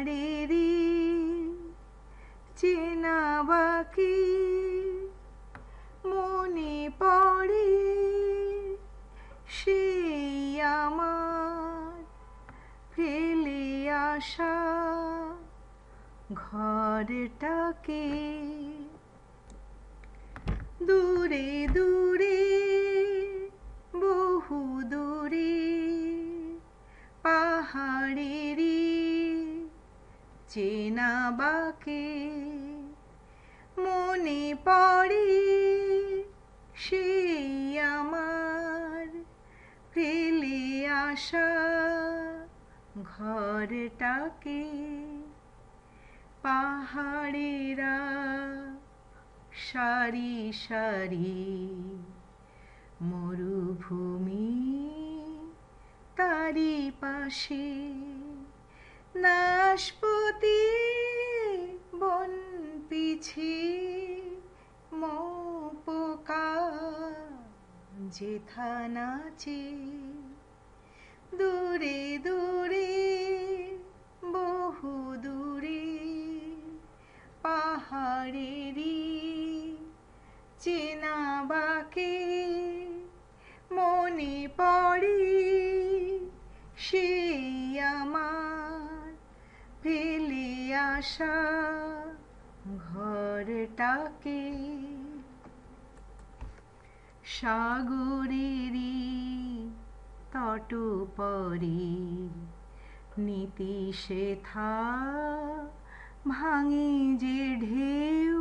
পাহাড়েরই চেনা বাকি মনে পড়ে সেই আমার ফেলে আসা ঘরটাকে। দূরে দূরে বহু দূরে পাহাড়েরই চেনা বাকি মনে পড়ে সেই আমার ফেলে আসা ঘরটাকে। পাহাড়েরা সারি সারি মরুভূমি তারি পাশে নাশপাতি বন পিছে মৌপোকা যেথা নাচে। দূরে দূরে বহু দূরে পাহাড়েরই চেনা বাকি মনে পড়ে সেই আমার ফেলে আসা ঘরটাকে। সাগরেরই তটপরে নীতি সেথা ভাঙে যে ঢেউ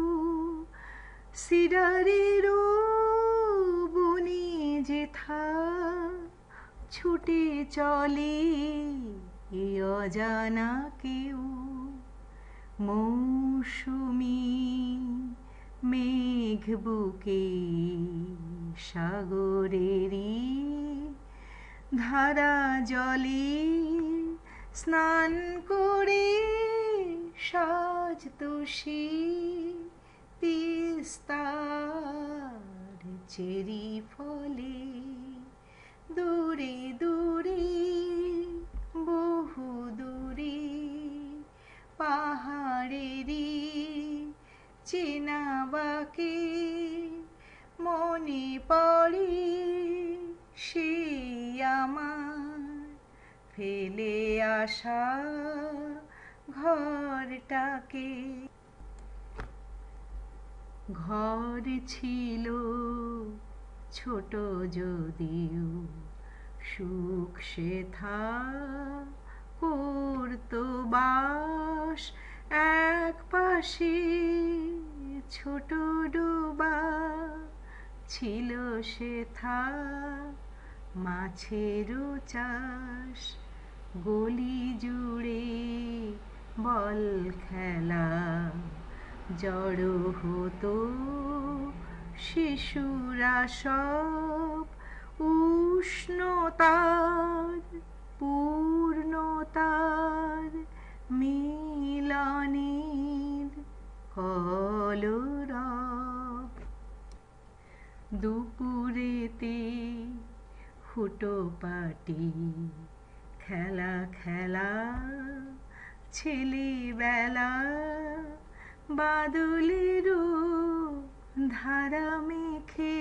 সিডারেরও বনে যেথা ছুটে চলে এ অজানা কেউ। মৌসুমি মেঘ বুকে সাগরেরই ধারা জলে স্নান করে সাজতোষী তিস্তার চেরি ফলে। দূরে দূরে বহু দূরে পাহাড়েরই চেনা বাকি মনে পড়ে সেই আমার ফেলে আসা ঘরটাকে। ঘর ছিল ছোট যদিও সুখ সেথা করতো বাস এক পাশে ছোট ডোবা ছিল সেথা মাছেরও চাষ। গলি জুড়ে বল খেলা জড়ো হতো শিশুরা সব উষ্ণতার পূর্ণতার মিলনের কলরব। দুপুরেতে হুটোপাটি খেলা খেলা ছেলেবেলা বাদলেরও ধারা মেখে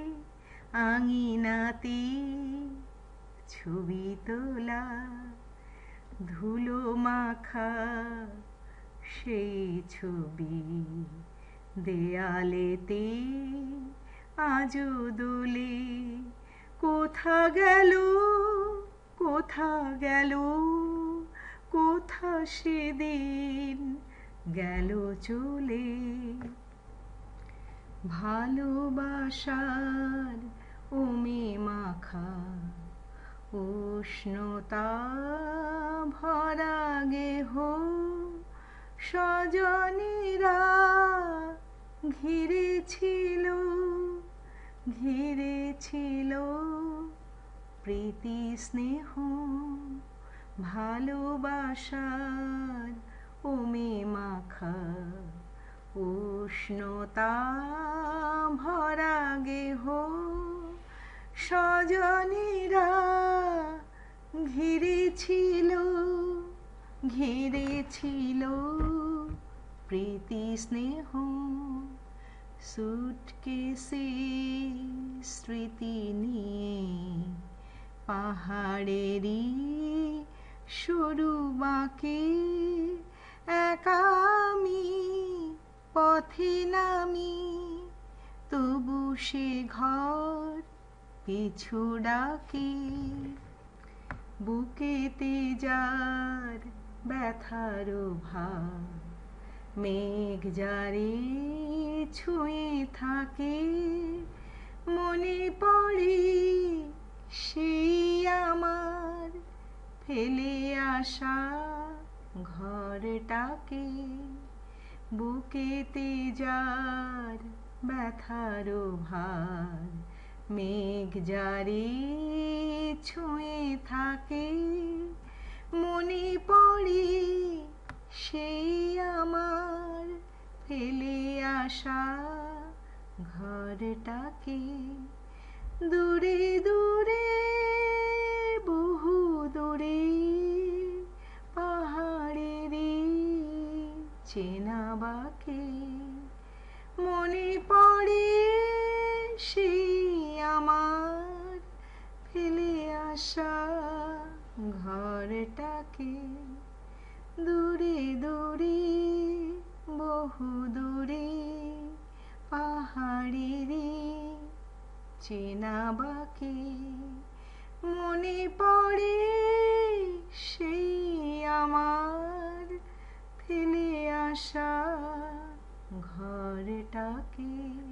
আঙিনাতে ছবি তোলা ধুলো মাখা সেই ছবি দেয়ালেতে আজও দোলে। কোথা গেল কোথা গেল কোথা সেদিন গেল চলে। ভালোবাসার ওমে মাখা উষ্ণতা ভরা গেহ স্বজনেরা ঘিরেছিল ঘিরেছিল প্রীতি স্নেহ। ভালোবাসার ওমে মাখা উষ্ণতা ভরা গেহ স্বজনেরা ঘিরেছিল ঘিরেছিল প্রীতি স্নেহ, সুটকেসে স্মৃতি নিয়ে পাহাড়েরই সরু বাঁকে একা আমি পথে নামি, তবু সে ঘর পিছু ডাকে। বুকেতে যার ব্যথার ভার, মেঘ যারে ছুঁয়ে থাকে, মনে পড়ে সেই আমার ফেলে আসা ঘরটাকে। বুকেতে যার ব্যথার ভার, মেঘ যারে ছুঁয়ে থাকে, মনে পড়ে সেই আমার ফেলে আসা ঘরটাকে। দূরে দূরে বহু দূরে পাহাড়েরই চেনা বাঁকে, মনে পড়ে সেই আমার ফেলে আসা ঘরটাকে। দূরে দূরে বহু দূরে পাহাড়েরই চেনা বাঁকে, মনে পড়ে সেই আমার ফেলে আসা ঘরটাকে।